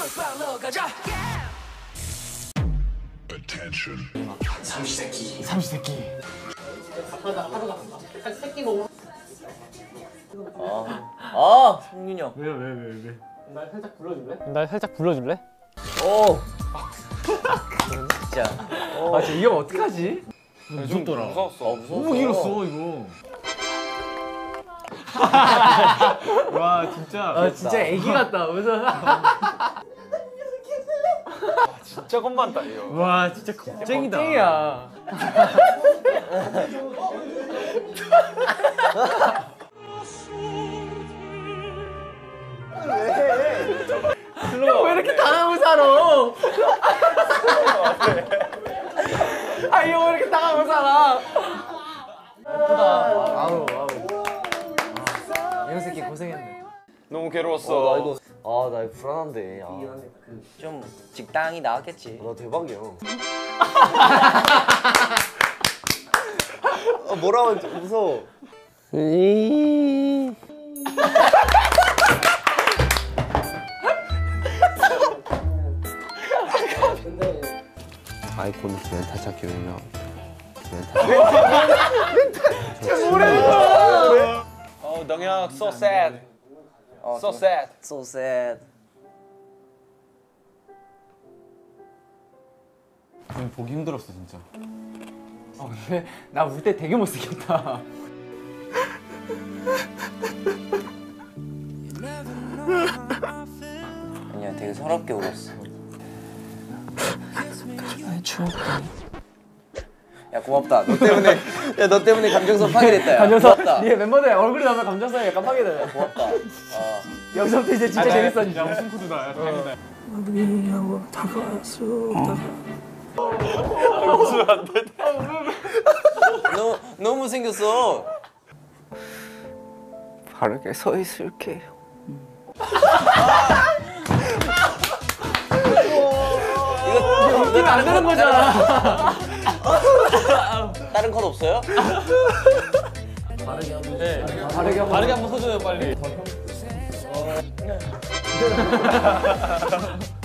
삼시세끼. 성윤이 형. 왜? 날 살짝 불러줄래? 날 살짝 불러줄래? 오. 진짜. 아 진짜 이거 어떡하지? 무섭더라. 무서웠어. 너무 길었어 이거. 와 진짜. 진짜 애기 같다. 무슨? 진짜 겁만다 이거. 와 진짜 겁쟁이다. 겁쟁이야. 왜 이렇게 당하고 살아? 아, 이 형 왜 이렇게 당하고 살아? 예쁘다. 아우. 이 형 새끼 고생했네. 너무 괴로웠어. 나 이거 불안한데. 좀 직당이 나왔겠지. 나 대박이야. 뭐라고 하지? 무서워. 아이콘 멘탈 찾기 유명. 덩혁 so sad. So sad. So sad. 보기 힘들었어 진짜. 근데 나 울 때 되게 못생겼다. 아니야, 되게 서럽게 울었어. 야 고맙다. 너 때문에 감정선 파괴됐다. 야. 감정서. 고맙다. 네 멤버들 얼굴이 나면 감정성이 약간 파괴되네. 고맙다. 여기서부터 이제 진짜 재밌어지죠. 야 무슨 코드다. 다행이다. 너무 생겼어. 바르게 서 있을게요. 이거 웃기면 안 되는 거잖아. 다른 컷 없어요? 바르게 한번 서줘요 빨리.